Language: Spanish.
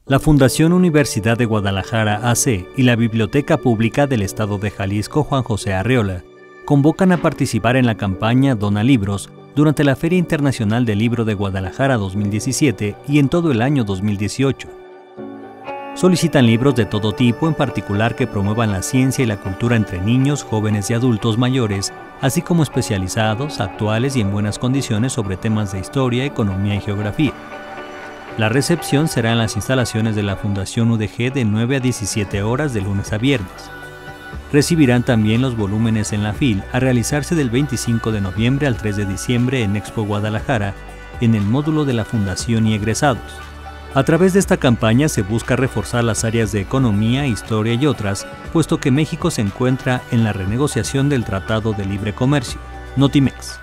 La Fundación Universidad de Guadalajara AC y la Biblioteca Pública del Estado de Jalisco Juan José Arreola convocan a participar en la campaña Dona Libros durante la Feria Internacional del Libro de Guadalajara 2017 y en todo el año 2018. Solicitan libros de todo tipo, en particular que promuevan la ciencia y la cultura entre niños, jóvenes y adultos mayores, así como especializados, actuales y en buenas condiciones sobre temas de historia, economía y geografía. La recepción será en las instalaciones de la Fundación UDG de 9 a 17 horas de lunes a viernes. Recibirán también los volúmenes en la FIL a realizarse del 25 de noviembre al 3 de diciembre en Expo Guadalajara, en el módulo de la Fundación y egresados. A través de esta campaña se busca reforzar las áreas de economía, historia y otras, puesto que México se encuentra en la renegociación del Tratado de Libre Comercio, Notimex.